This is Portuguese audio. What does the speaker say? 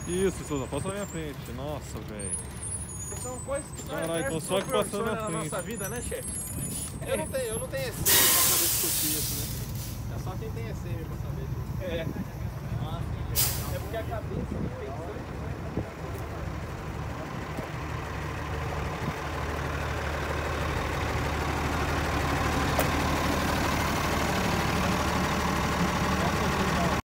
Isso, Souza, passa na minha frente. Nossa, velho. São coisas que Caralho, então só que passando na frente. nossa vida, né, chefe? Eu não tenho ECM pra saber discutir isso, né? É só quem tem ECM pra saber disso. É. É porque a cabeça não pensa.